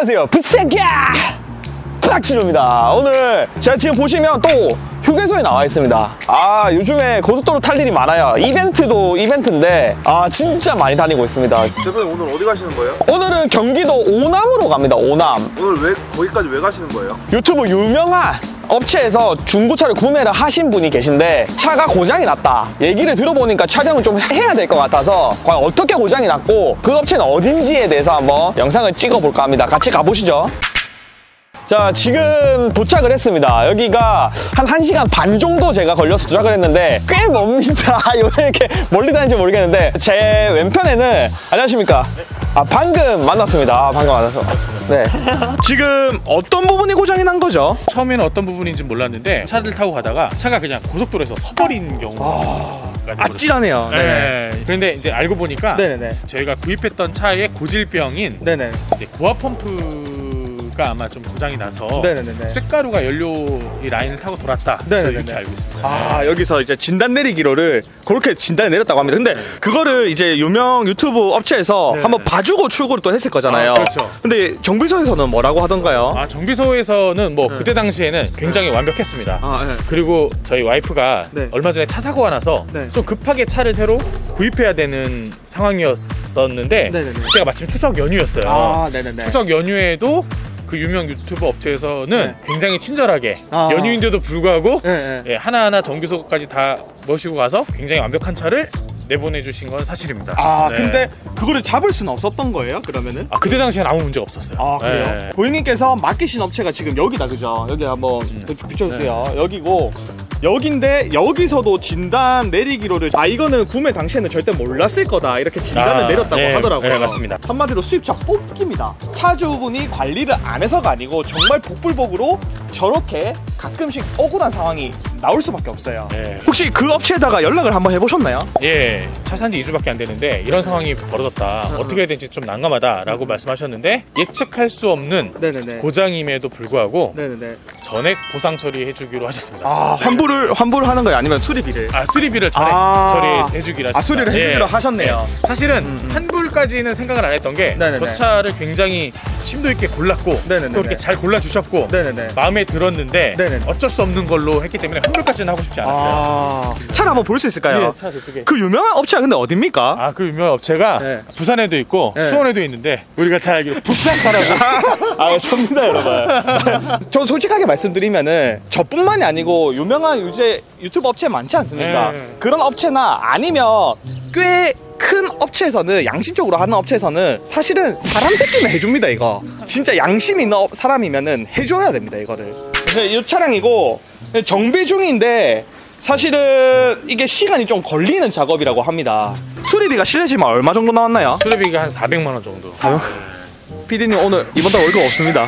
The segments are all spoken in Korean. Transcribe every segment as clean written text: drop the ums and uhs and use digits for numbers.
안녕하세요, 부스탱키야 박진호입니다. 오늘 제가 지금 보시면 또 휴게소에 나와 있습니다. 요즘에 고속도로 탈 일이 많아요. 이벤트도 이벤트인데 진짜 많이 다니고 있습니다. 대표님 오늘 어디 가시는 거예요? 오늘은 경기도 오남으로 갑니다. 오남. 오늘 거기까지 왜 가시는 거예요? 유튜브 유명한 업체에서 중고차를 구매를 하신 분이 계신데 차가 고장이 났다 얘기를 들어보니까 촬영을 좀 해야 될 것 같아서 과연 어떻게 고장이 났고 그 업체는 어딘지에 대해서 한번 영상을 찍어볼까 합니다. 같이 가보시죠. 자, 지금 도착을 했습니다. 여기가 한 1시간 반 정도 제가 걸려서 도착을 했는데 꽤 멉니다. 왜 이렇게 멀리 다니는지 모르겠는데 제 왼편에는 안녕하십니까? 방금 만났습니다. 방금 만나서. 네. 지금 어떤 부분이 고장이 난 거죠? 처음에는 어떤 부분인지 몰랐는데 차를 타고 가다가 차가 그냥 고속도로에서 서버린 경우가 아찔하네요. 네. 그런데 이제 알고 보니까 네네네. 저희가 구입했던 차의 고질병인 네네. 이제 고압 펌프가 아마 좀 고장이 나서 네네네. 쇳가루가 연료 이 라인을 타고 돌았다. 이렇게 알고 있습니다. 여기서 이제 진단 내리기로를 그렇게 진단을 내렸다고 합니다. 근데 그거를 이제 유명 유튜브 업체에서 한번 봐주고 출고를 또 했을 거잖아요. 그렇죠. 근데 정비소에서는 뭐라고 하던가요? 정비소에서는 뭐 그때 당시에는 굉장히 완벽했습니다. 네. 그리고 저희 와이프가 네. 얼마 전에 차 사고가 나서 네. 좀 급하게 차를 새로 구입해야 되는 상황이었었는데 네네네. 그때가 마침 추석 연휴였어요. 네네네. 추석 연휴에도 그 유명 유튜버 업체에서는 굉장히 친절하게 연휴인데도 불구하고 하나하나 정비소까지 다 모시고 가서 굉장히 완벽한 차를 내보내주신 건 사실입니다. 근데 그거를 잡을 수는 없었던 거예요? 그러면은? 그때 당시엔 아무 문제가 없었어요. 그래요? 네. 고객님께서 맡기신 업체가 지금 여기다, 그죠? 여기 한번 비춰주세요. 여기고 여긴데 여기서도 진단 내리기로를 이거는 구매 당시에는 절대 몰랐을 거다 이렇게 진단을 내렸다고 하더라고요. 네, 맞습니다. 한마디로 수입차 뽑기입니다. 차주분이 관리를 안 해서가 아니고 정말 복불복으로 저렇게 가끔씩 억울한 상황이 나올 수밖에 없어요. 혹시 그 업체에다가 연락을 한번 해보셨나요? 예, 차 산지 2주밖에 안 되는데 이런 상황이 벌어졌다. 어떻게 해야 될지 좀 난감하다라고 말씀하셨는데 예측할 수 없는 고장임에도 불구하고 전액 보상 처리해주기로 하셨습니다. 환불을 하는 거예요? 아니면 수리비를? 수리비를 전액 처리해주기로 하셨습니다. 수리를 해주기로 하셨네요. 사실은 환불까지는 생각을 안 했던 게 저 차를 굉장히 심도 있게 골랐고 또 이렇게 잘 골라주셨고 마음에 들었는데 어쩔 수 없는 걸로 했기 때문에 환불까지는 하고 싶지 않았어요. 차를 한번 볼 수 있을까요? 차 저쪽에. 그 유명한 업체가 근데 어딥니까? 그 유명한 업체가 부산에도 있고 수원에도 있는데 우리가 잘 알기로 부산가라고. 접니다, 여러분. 저 솔직하게 말씀드리면은 저뿐만이 아니고 유명한 유튜브 업체 많지 않습니까? 그런 업체나 아니면 꽤 큰 업체에서는 양심적으로 하는 업체에서는 사실은 사람 새끼는 해줍니다. 이거 진짜 양심 있는 사람이면은 해줘야 됩니다. 이거를. 그래서 이 차량이고 정비 중인데 사실은 이게 시간이 좀 걸리는 작업이라고 합니다. 수리비가 실례지만 얼마 정도 나왔나요? 수리비가 한 400만 원 정도. PD님 오늘 이번 달 월급 없습니다.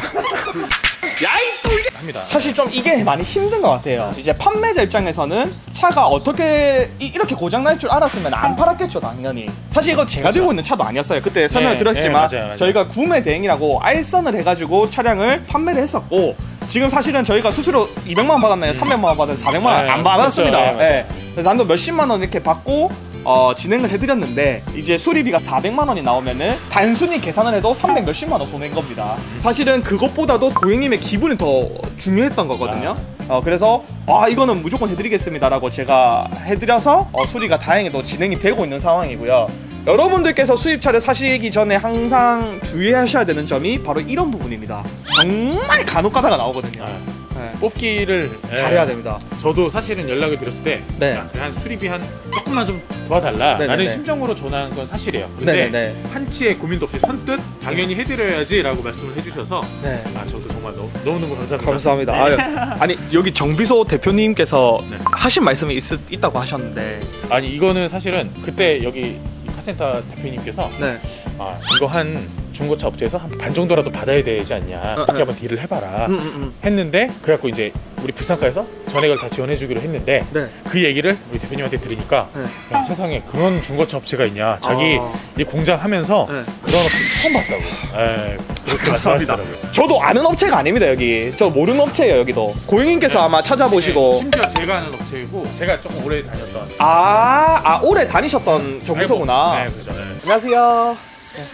합니다. 사실 좀 이게 많이 힘든 것 같아요. 이제 판매자 입장에서는 차가 어떻게 이렇게 고장 날 줄 알았으면 안 팔았겠죠, 당연히. 사실 이거 제가 들고 있는 차도 아니었어요. 그때 설명을 드렸지만 맞아요. 저희가 구매 대행이라고 알선을 해가지고 차량을 판매를 했었고 지금 사실은 저희가 수수료 200만 원 받았나요? 300만 원 받았나요? 400만 원 안 받았습니다. 난도 몇십만 원 이렇게 받고 진행을 해드렸는데 이제 수리비가 400만 원이 나오면은 단순히 계산을 해도 300 몇십만 원 손해인 겁니다. 사실은 그것보다도 고객님의 기분이 더 중요했던 거거든요. 그래서 이거는 무조건 해드리겠습니다 라고 제가 해드려서 수리가 다행히도 진행이 되고 있는 상황이고요. 여러분들께서 수입차를 사시기 전에 항상 주의하셔야 되는 점이 바로 이런 부분입니다. 정말 간혹 가다가 나오거든요. 뽑기를 잘해야 됩니다. 저도 사실은 연락을 드렸을 때 한 수리비 한 조금만 좀 도와달라 라는 심정으로 전화한 건 사실이에요. 근데 한치의 고민도 없이 선뜻 당연히 해드려야지 라고 말씀을 해주셔서 저도 정말 너무너무 감사합니다. 감사합니다. 아니 여기 정비소 대표님께서 하신 말씀이 있다고 하셨는데 이거는 사실은 그때 여기 카센터 대표님께서 이거 한 중고차 업체에서 한 반 정도라도 받아야 되지 않냐, 이렇게 한번 딜을 해봐라 했는데 그래갖고 이제 우리 부산가에서 전액을 다 지원해주기로 했는데 그 얘기를 우리 대표님한테 들으니까 야, 세상에 그런 중고차 업체가 있냐, 자기 이 공장 하면서 그런 업체 처음 봤다고. 그렇게 말씀하시더라고요. 저도 아는 업체가 아닙니다. 여기 저 모르는 업체예요. 여기도 고객님께서 아마 찾아보시고 심지어 제가 아는 업체이고 제가 조금 오래 다녔던 오래 다니셨던 정비소구나. 그렇죠. 안녕하세요.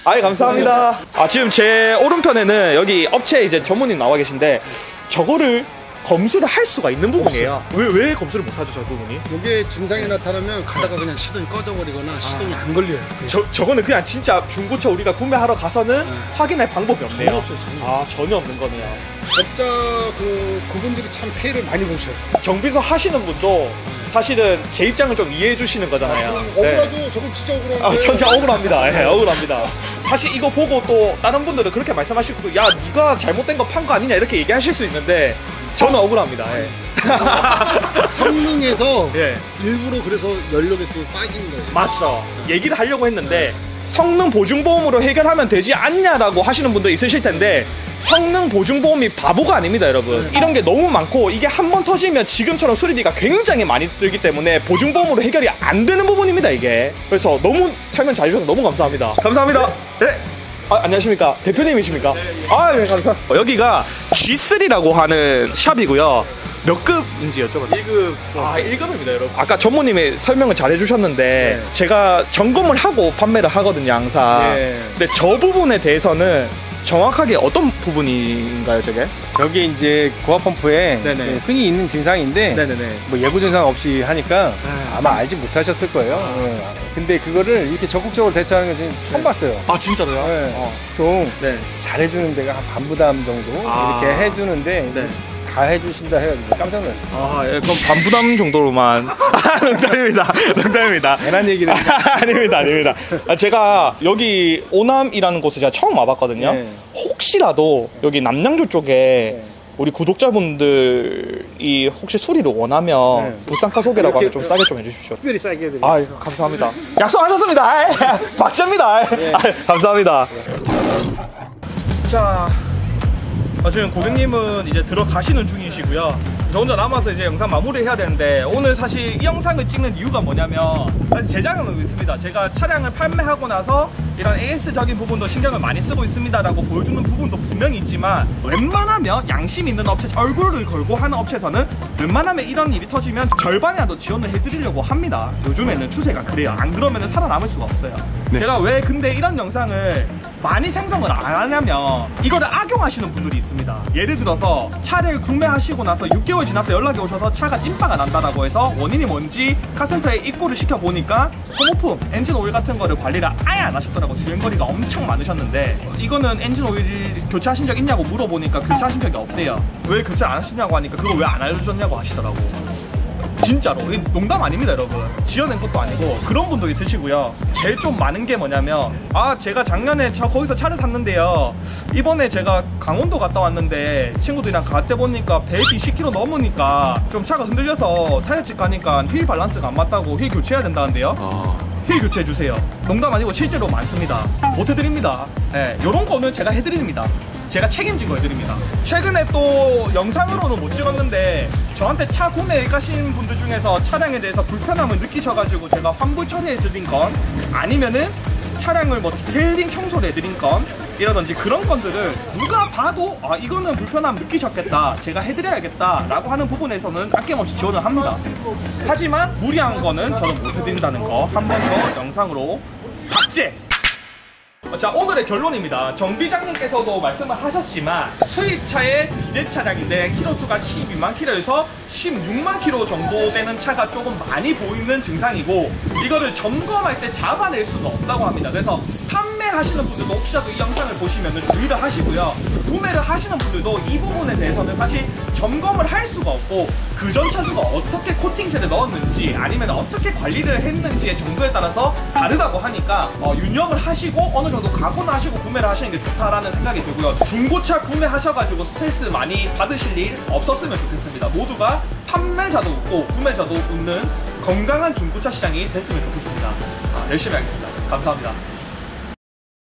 아이 감사합니다. 아 지금 제 오른편에는 여기 업체 이제 전문님 나와 계신데 저거를 검수를 할 수가 있는 부분이에요. 왜 검수를 못하죠 저 부분이? 이게 증상이 나타나면 가다가 그냥 시동이 꺼져버리거나 시동이 안 걸려요. 저거는 그냥 진짜 중고차 우리가 구매하러 가서는 확인할 방법이 없네요. 전혀 없어요. 전혀. 아 전혀 없는 거네요. 업자 그분들이 참 페이를 많이 보셔요. 정비소 하시는 분도 사실은 제 입장을 좀 이해해 주시는 거잖아요. 억울하죠. 저건 진짜 억울한데. 아, 전 진짜 억울합니다. 예, 억울합니다. 사실 이거 보고 또 다른 분들은 그렇게 말씀하시고 야 네가 잘못된 거 판 거 아니냐 이렇게 얘기하실 수 있는데 저는 억울합니다. 예. 성능에서 예. 일부러 그래서 연료가 또 빠지는 거예요. 맞죠. 얘기를 하려고 했는데 성능 보증보험으로 해결하면 되지 않냐라고 하시는 분도 있으실 텐데 성능 보증보험이 바보가 아닙니다 여러분. 이런 게 너무 많고 이게 한 번 터지면 지금처럼 수리비가 굉장히 많이 들기 때문에 보증보험으로 해결이 안 되는 부분입니다 이게. 그래서 너무 설명 잘 해주셔서 너무 감사합니다. 감사합니다. 네. 아, 안녕하십니까 대표님이십니까? 아, 네 감사합니다. 여기가 G3라고 하는 샵이고요. 몇 급인지 여쭤봐도 1급. 아 1급입니다 여러분. 아까 전무님이 설명을 잘 해주셨는데 제가 점검을 하고 판매를 하거든요 항상. 근데 저 부분에 대해서는 정확하게 어떤 부분인가요 저게? 여기 이제 고압 펌프에 네네. 흔히 있는 증상인데 네네네. 뭐 예고 증상 없이 하니까 아마 알지 못하셨을 거예요. 근데 그거를 이렇게 적극적으로 대처하는 건 처음 봤어요. 아 진짜로요? 네. 보통 네. 잘해주는 데가 한 반부담 정도 아. 이렇게 해주는데 네. 다 해주신다 해가지고 깜짝 놀랐습니다. 아, 예, 그럼 반부담 정도로만. 농담입니다. 농담입니다. 괜한 얘기를. 아닙니다, 아닙니다. 아, 제가 여기 오남이라는 곳을 제가 처음 와봤거든요. 네. 혹시라도 여기 남양주 쪽에 우리 구독자분들이 혹시 수리를 원하면 부산카 소개라고 하면 좀 싸게 좀 해주십시오. 특별히 싸게 해드릴게요. 아, 감사합니다. 약속하셨습니다. 박자입니다. 감사합니다. 자. 지금 고객님은 이제 들어가시는 중이시고요. 저 혼자 남아서 이제 영상 마무리해야 되는데 오늘 사실 이 영상을 찍는 이유가 뭐냐면 사실 제 자랑은 있습니다. 제가 차량을 판매하고 나서 이런 AS적인 부분도 신경을 많이 쓰고 있습니다라고 보여주는 부분도 분명히 있지만 웬만하면 양심 있는 업체, 얼굴을 걸고 하는 업체에서는 웬만하면 이런 일이 터지면 절반이라도 지원을 해드리려고 합니다. 요즘에는 추세가 그래요. 안 그러면 살아남을 수가 없어요. 제가 왜 근데 이런 영상을 많이 생성을 안 하냐면 이거를 악용하시는 분들이 있습니다. 예를 들어서 차를 구매하시고 나서 6개월 지나서 연락이 오셔서 차가 찐빠가 난다라고 해서 원인이 뭔지 카센터에 입고를 시켜보니까 소모품, 엔진 오일 같은 거를 관리를 아예 안 하셨더라고요. 주행거리가 엄청 많으셨는데 이거는 엔진 오일 교체하신 적 있냐고 물어보니까 교체하신 적이 없대요. 왜 교체를 안 하시냐고 하니까 그거 왜 안 알려줬냐고 하시더라고. 진짜로 농담 아닙니다 여러분. 지어낸 것도 아니고 그런 분도 있으시고요. 제일 좀 많은 게 뭐냐면 아 제가 작년에 거기서 차를 샀는데요 이번에 제가 강원도 갔다 왔는데 친구들이랑 갈 때 보니까 120km 넘으니까 좀 차가 흔들려서 타이어집 가니까 휠 밸런스가 안 맞다고 휠 교체해야 된다는데요. 휠 교체해주세요. 농담 아니고 실제로 많습니다. 못 해드립니다. 네, 요런 거는 제가 해드립니다. 제가 책임지고 해드립니다. 최근에 또 영상으로는 못 찍었는데 저한테 차 구매 가신 분들 중에서 차량에 대해서 불편함을 느끼셔가지고 제가 환불 처리해드린 건 아니면은 차량을 뭐 디테일링 청소를 해드린 건 이라든지 그런 건들을 누가 봐도 아 이거는 불편함 느끼셨겠다 제가 해드려야겠다 라고 하는 부분에서는 아낌없이 지원을 합니다. 하지만 무리한 거는 저는 못 해드린다는 거 한 번 더 영상으로 박제! 자 오늘의 결론입니다. 정비장님께서도 말씀을 하셨지만 수입차의 디젤 차량인데 키로수가 12만 킬로에서 16만 킬로 정도 되는 차가 조금 많이 보이는 증상이고 이거를 점검할 때 잡아낼 수가 없다고 합니다. 그래서 판매하시는 분들도 혹시라도 이 영상을 보시면 주의를 하시고요. 구매를 하시는 분들도 이 부분에 대해서는 사실 점검을 할 수가 없고 그 전 차주가 어떻게 코팅제를 넣었는지 아니면 어떻게 관리를 했는지의 정도에 따라서 다르다고 하니까 윤영을 하시고 어느 정도 각오는 하시고 구매를 하시는 게 좋다라는 생각이 들고요. 중고차 구매하셔가지고 스트레스 많이 받으실 일 없었으면 좋겠습니다. 모두가 판매자도 웃고 구매자도 웃는 건강한 중고차 시장이 됐으면 좋겠습니다. 열심히 하겠습니다. 감사합니다.